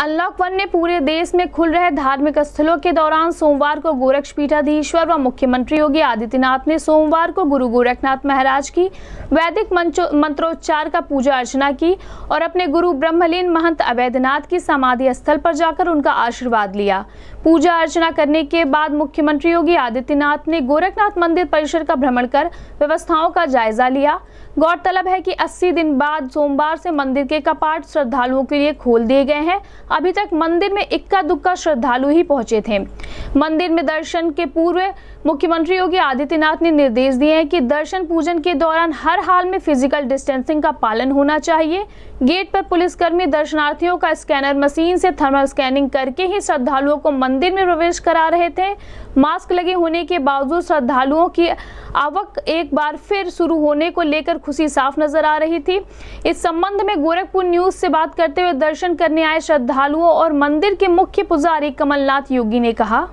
Unlock 1 में पूरे देश में खुल रहे धार्मिक स्थलों के दौरान सोमवार को गोरक्षपीठाधीश्वर व मुख्यमंत्री योगी आदित्यनाथ ने सोमवार को गुरु गोरखनाथ महाराज की वैदिक मंत्रोच्चार का पूजा अर्चना की और अपने गुरु ब्रह्मलीन महंत अवैधनाथ की समाधि स्थल पर जाकर उनका आशीर्वाद लिया। पूजा अर्चना करने के बाद मुख्यमंत्री योगी आदित्यनाथ ने गोरखनाथ मंदिर परिसर का भ्रमण कर व्यवस्थाओं का जायजा लिया। गौरतलब है कि 80 दिन बाद सोमवार से मंदिर के कपाट श्रद्धालुओं के लिए खोल दिए गए हैं। अभी तक मंदिर में इक्का दुक्का श्रद्धालु ही पहुंचे थे। मंदिर में दर्शन के पूर्व मुख्यमंत्री योगी आदित्यनाथ ने निर्देश दिए हैं कि दर्शन पूजन के दौरान हर हाल में फिजिकल डिस्टेंसिंग का पालन होना चाहिए। गेट पर पुलिसकर्मी दर्शनार्थियों का स्कैनर मशीन से थर्मल स्कैनिंग करके ही श्रद्धालुओं को मंदिर में प्रवेश करा रहे थे। मास्क लगे होने के बावजूद श्रद्धालुओं की आवक एक बार फिर शुरू होने को लेकर खुशी साफ नजर आ रही थी। इस संबंध में गोरखपुर न्यूज से बात करते हुए दर्शन करने आए श्रद्धालुओं और मंदिर के मुख्य पुजारी कमलनाथ योगी ने कहा,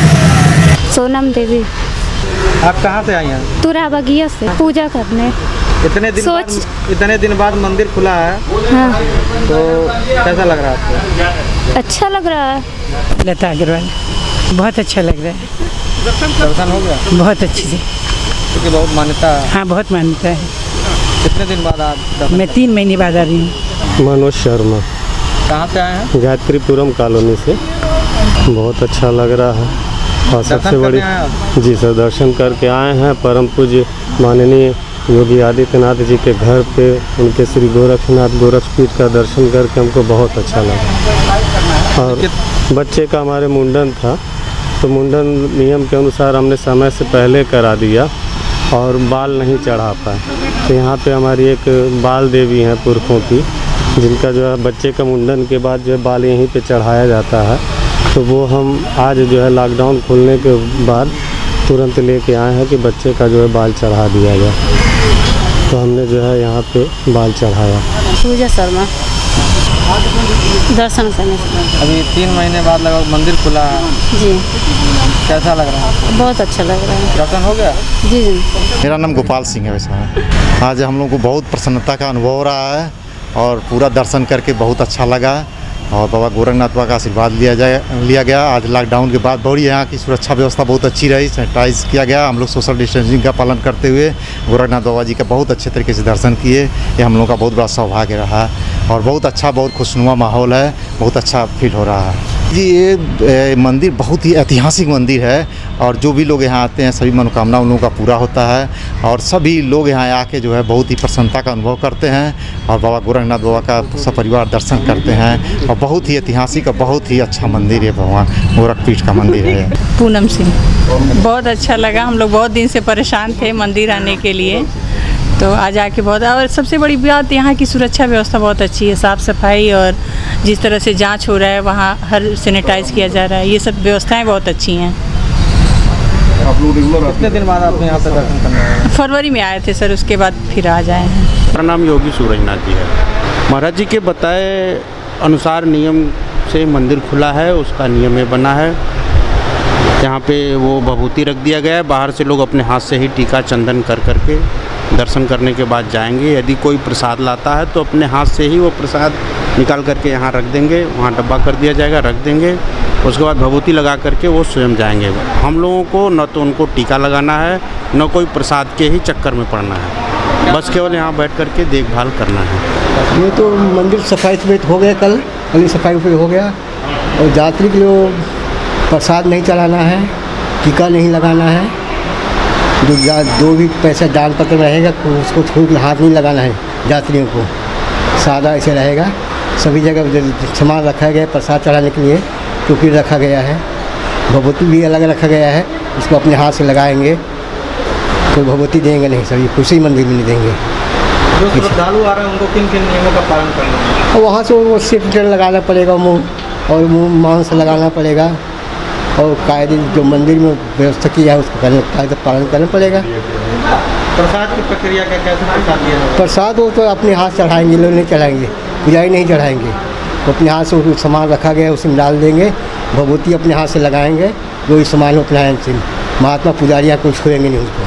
सोनम देवी। आप कहाँ से आई हैं? तुरा बगिया से पूजा करने। इतने दिन बाद मंदिर खुला है। हाँ। तो कैसा लग रहा है आपको? अच्छा लग रहा है। लता अग्रवाल, बहुत अच्छा लग रहा है। दर्शन हो गया? बहुत अच्छी से, क्योंकि बहुत मान्यता है। हाँ बहुत मान्यता है। कितने दिन बाद आप? मैं 3 महीने बाद आ रही हूँ। मनोज शर्मा। कहाँ से आए हैं? गायत्रीपुरम कॉलोनी से। बहुत अच्छा लग रहा है। और सबसे बड़ी जी सर, दर्शन करके आए हैं परम पूज्य माननीय योगी आदित्यनाथ जी के घर पे, उनके श्री गोरखनाथ गोरखपीठ का दर्शन करके हमको बहुत अच्छा लगा। और बच्चे का हमारे मुंडन था, तो मुंडन नियम के अनुसार हमने समय से पहले करा दिया और बाल नहीं चढ़ा पाए। तो यहाँ पे हमारी एक बाल देवी हैं पुरखों की, जिनका जो है बच्चे का मुंडन के बाद जो है बाल यहीं पे चढ़ाया जाता है। तो वो हम आज जो है लॉकडाउन खुलने के बाद तुरंत लेके आए हैं कि बच्चे का जो है बाल चढ़ा दिया जाए। तो हमने जो है यहाँ पे बाल चढ़ाया। पूजा शर्मा, दर्शन करने से। अभी 3 महीने बाद लगभग मंदिर खुला है जी। कैसा लग रहा है? बहुत अच्छा लग रहा है। दर्शन हो गया? जी जी। मेरा नाम गोपाल सिंह है। वैसे आज हम लोग को बहुत प्रसन्नता का अनुभव हो रहा है और पूरा दर्शन करके बहुत अच्छा लगा। और बाबा गोरखनाथ बाबा का आशीर्वाद लिया गया। आज लॉकडाउन के बाद बड़ी यहाँ की सुरक्षा व्यवस्था बहुत अच्छी रही, सैनिटाइज किया गया। हम लोग सोशल डिस्टेंसिंग का पालन करते हुए गोरखनाथ बाबा जी का बहुत अच्छे तरीके से दर्शन किए। ये हम लोग का बहुत बड़ा सौभाग्य रहा और बहुत अच्छा, बहुत खुशनुमा माहौल है, बहुत अच्छा फील हो रहा है जी। ये मंदिर बहुत ही ऐतिहासिक मंदिर है और जो भी लोग यहाँ आते हैं सभी मनोकामना उन लोगों का पूरा होता है और सभी लोग यहाँ आके जो है बहुत ही प्रसन्नता का अनुभव करते हैं और बाबा गोरखनाथ बाबा का सपरिवार दर्शन करते हैं। और बहुत ही ऐतिहासिक और बहुत ही अच्छा मंदिर है, भगवान गोरखपीठ का मंदिर है। पूनम सिंह, बहुत अच्छा लगा। हम लोग बहुत दिन से परेशान थे मंदिर आने के लिए, तो आज आके बहुत। और सबसे बड़ी बात यहाँ की सुरक्षा व्यवस्था बहुत अच्छी है, साफ़ सफाई और जिस तरह से जांच हो रहा है वहाँ हर सैनिटाइज किया जा रहा है, ये सब व्यवस्थाएं बहुत अच्छी हैं। कितने दिन बाद आप यहाँ पे दर्शन करने आए? फरवरी में आए थे सर, उसके बाद फिर आ जाए हैं। मेरा नाम योगी सूरजनाथ जी है। महाराज जी के बताए अनुसार नियम से मंदिर खुला है, उसका नियम में बना है। यहाँ पे वो भभूति रख दिया गया है, बाहर से लोग अपने हाथ से ही टीका चंदन कर करके दर्शन करने के बाद जाएंगे। यदि कोई प्रसाद लाता है तो अपने हाथ से ही वो प्रसाद निकाल करके यहाँ रख देंगे, वहाँ डब्बा कर दिया जाएगा, रख देंगे। उसके बाद भभूति लगा करके वो स्वयं जाएंगे। हम लोगों को न तो उनको टीका लगाना है, न कोई प्रसाद के ही चक्कर में पड़ना है, बस केवल यहाँ बैठ करके देखभाल करना है। ये तो मंदिर सफाई समेत हो गया, कल सफाई हो गया और यात्री के लिए प्रसाद नहीं चढ़ाना है, टीका नहीं लगाना है, जो भी पैसा दान पत्र रहेगा उसको छू के हाथ नहीं लगाना है यात्रियों को, सादा ऐसे रहेगा। सभी जगह सामान रखा गया है प्रसाद चढ़ाने के लिए, टोकरी रखा गया है, भभूति भी अलग रखा गया है, इसको अपने हाथ से लगाएंगे। कोई भभूति देंगे नहीं, सभी किसी मंदिर में नहीं देंगे। जो श्रद्धालु आ रहे हैं उनको किन किन नियमों का पालन करना है? और वहाँ से वो सिर्फ लगाना पड़ेगा, मुँह और मुँह मांस लगाना पड़ेगा और कायदे जो मंदिर में व्यवस्था की है उसको कायदे पालन करना पड़ेगा। प्रसाद की प्रक्रिया क्या, कैसे प्रसाद दिया जाएगा? प्रसाद वो तो अपने हाथ चढ़ाएंगे, लोग नहीं चढ़ाएंगे, पुजारी नहीं चढ़ाएंगे। तो अपने हाथ से सामान रखा गया उसमें डाल देंगे, भभूति अपने हाथ से लगाएंगे, जो भी सामान अपने हाथ से, महात्मा पुजारियाँ कुछ छुएंगे नहीं उसको।